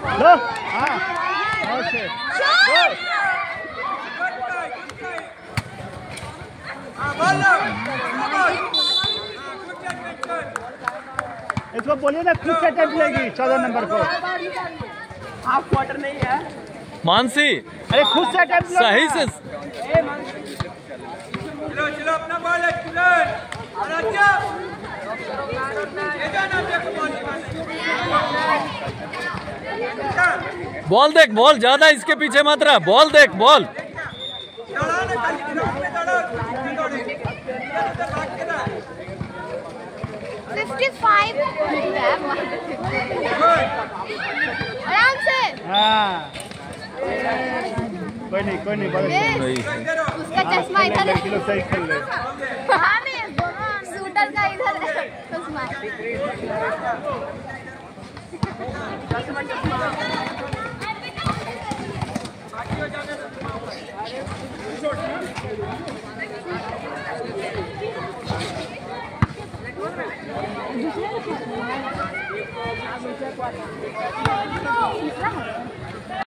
दो हाँ ओके इसको बोलिए ना खुद से अटेम्प्ट लेगी 14 नंबर को। हाफ क्वार्टर नहीं है मानसी, अरे खुद से अटेम्प्ट सही से चलो चलो अपना बॉल है बॉल देख, बॉल ज्यादा इसके पीछे मत रहा, बॉल देख बॉल। 55 आराम से। हाँ कोई नहीं उसका चश्मा इधर है। किलो सही खेल रहे हाँ मैं शूटर का इधर है चश्मा। दूसरे